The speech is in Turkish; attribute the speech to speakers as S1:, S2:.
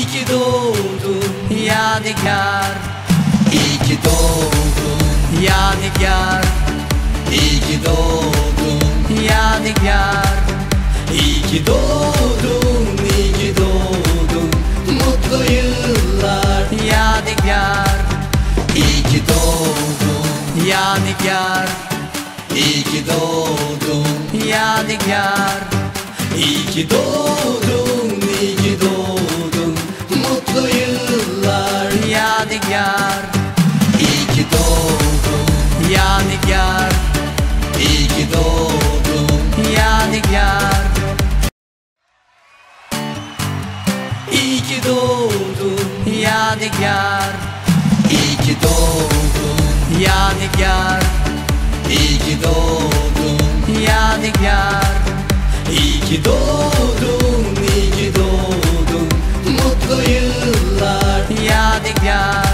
S1: ki doğdun Yadigar, iyi ki doğdun Yadigar, iyi ki doğdun Yadigar, iyi ki doğdun, iyi ki doğdun, mutlu yıllar Yadigar, iyi ki doğdun Yadigar, iyi ki doğdun Yadigar, iyi ki doğdun, iyi ki doğdun, mutlu yıllar Yadigar, iyi ki doğdun Yadigar, iyi ki doğdun Yadigar, iyi ki doğdun Yadigar, iyi ki doğdun Yadigar, iyi ki doğdun Yadigar, iyi ki doğdun, iyi ki doğdun, mutlu yıllar Yadigar.